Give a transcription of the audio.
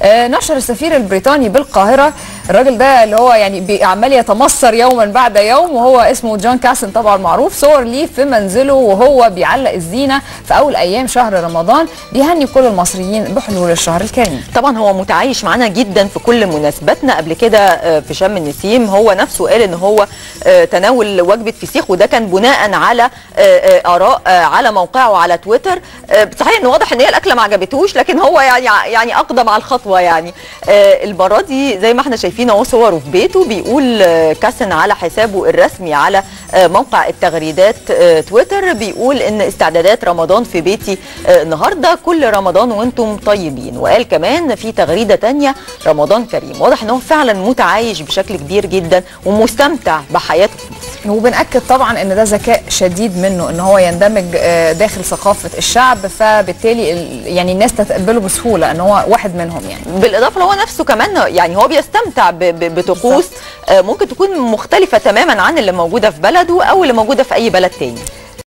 نشر السفير البريطاني بالقاهره الراجل ده اللي هو يعني عمال يتمصر يوما بعد يوم، وهو اسمه جون كاسن طبعا معروف، صور ليه في منزله وهو بيعلق الزينه في اول ايام شهر رمضان، بيهني كل المصريين بحلول الشهر الكريم. طبعا هو متعايش معانا جدا في كل مناسباتنا. قبل كده في شم النسيم هو نفسه قال ان هو تناول وجبه فسيخ، وده كان بناء على اراء على موقعه وعلى تويتر. صحيح ان واضح ان هي الاكله ما عجبتوش، لكن هو يعني اقدم على الخطوه. يعني المره دي زي ما احنا شايفين اهو صوره في بيته، بيقول كاسن على حسابه الرسمي على موقع التغريدات تويتر، بيقول ان استعدادات رمضان في بيتي النهارده، كل رمضان وانتم طيبين. وقال كمان في تغريده ثانيه رمضان كريم. واضح ان هو فعلا متعايش بشكل كبير جدا ومستمتع بحياته في مصر. وبنأكد طبعا ان ده ذكاء شديد منه ان هو يندمج داخل ثقافه الشعب، فبالتالي يعني الناس تتقبله بسهوله ان هو واحد منهم. يعني بالاضافه هو نفسه كمان يعني هو بيستمتع بطقوس ممكن تكون مختلفه تماما عن اللي موجوده في بلده او اللي موجوده في اي بلد تاني.